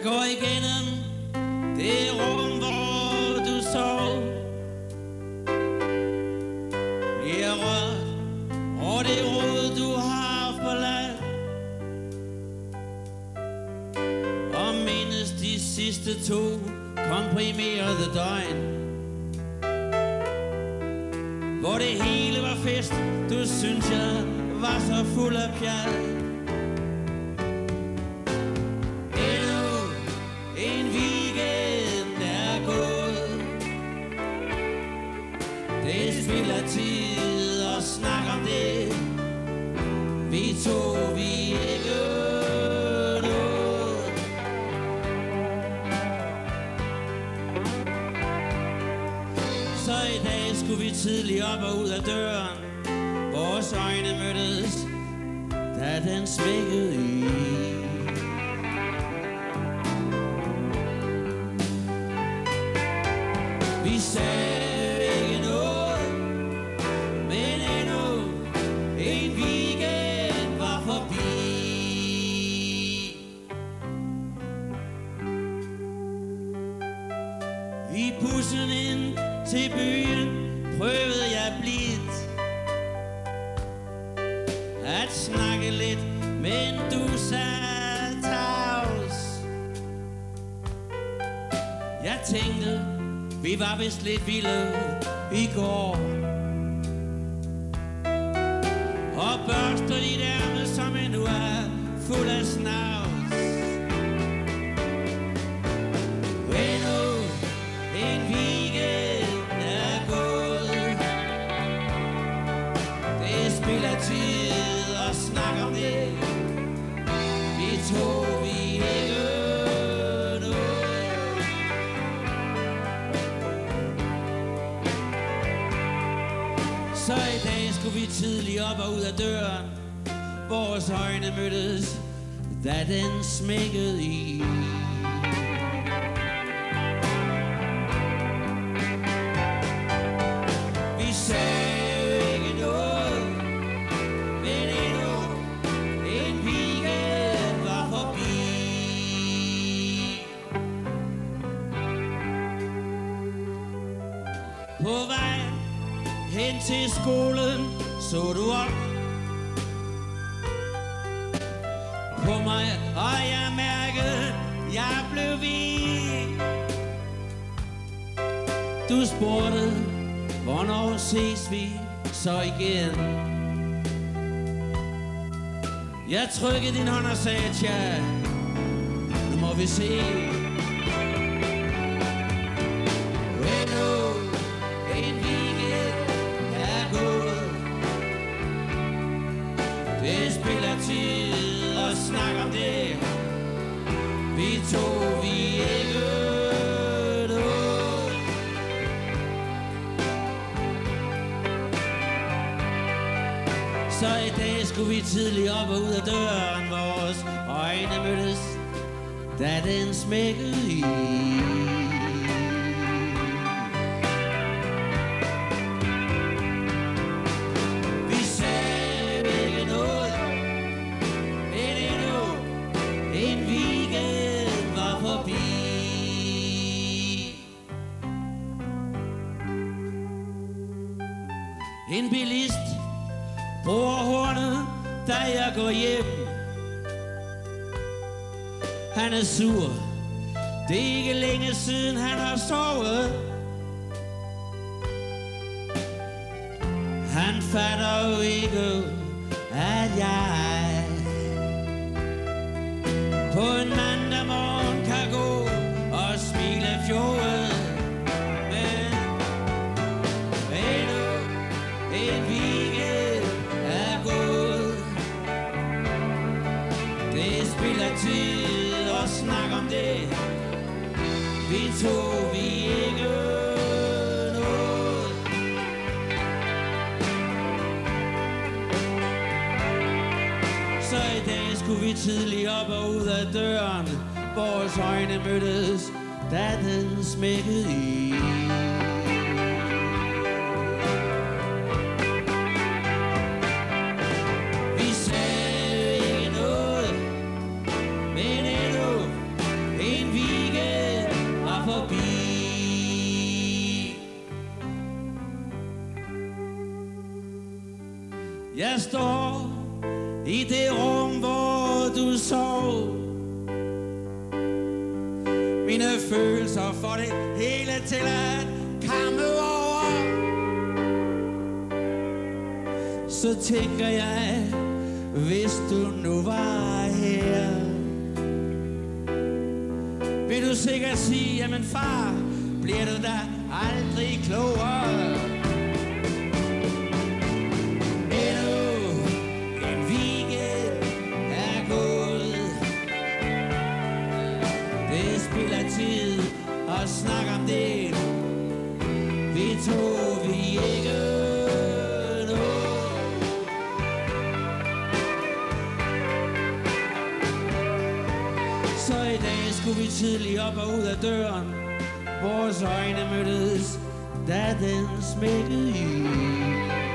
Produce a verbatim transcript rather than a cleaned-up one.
går igennem det rum, hvor du sov. Bliver rørt over det rod, du har forladt. Og mindes de sidste to komprimerede døgn, hvor det hele var fest. Du synes jeg var så fuld af pjat. Endnu en weekend er gået. Det spilder tid at snakke om det. Vi to, vi ikke noget. Så i dag skulle vi tidligt op og ud af døren. Vores øjne mødtes, da den smækkede i. Vi sagde ikke noget, men endnu en weekend var forbi. I bussen ind til byen prøvede jeg blidt at snakke lidt, men du sad tavs. Jeg tænkte, vi var vist lidt vilde i går, og børster dit ærme, som endnu er fuld af snavs. Endnu en weekend er gået. Det spilder tid og snak om det. Vi to, vi ikke noget. Så i dag skulle vi tidligt op og ud af døren. Vores øjne mødtes, da den smækkede i. Vi sagde ikke noget, men endnu en weekend var forbi. På vej hen til skolen så du op på mig, og jeg mærkede, jeg blev vig. Du spurgte, hvornår ses vi så igen? Jeg trykkede din hånd og sagde, tja, nu må vi se. Endnu en weekend er gået. Det spilder tid og snak om det. Vi to, vi ikke noget. Så i dag skulle vi tidligt op og ud af døren. Vores øjne mødtes, da den smækkede i. Vi sagde ikke noget, men endnu en weekend var forbi. En bilist bruger hornet, da jeg går hjem. Han er sur, det er ikke længe siden han har sovet. Han fatter jo ikke, at jeg på en mandag morgen kan gå og smile fjollet. Men endnu en weekend er gået. Det spilder tid og snak om det. Vi to, vi ikke noget. Så i dag skulle vi tidligt op og ud af døren. Vores øjne mødtes, da den smækkede i. Vi sagde ikke noget, men endnu en Jeg står i det rum, hvor du sov. Mine følelser får det hele til at komme over. Så tænker jeg, hvis du nu var her, vil du sikkert sige, jamen far, bliver du da aldrig klogere. Tid og snak om det. Vi to vi ikke nå. Så i dag skulle vi tidligt op og ud af døren. Vores øjne mødtes, da den smækkede i.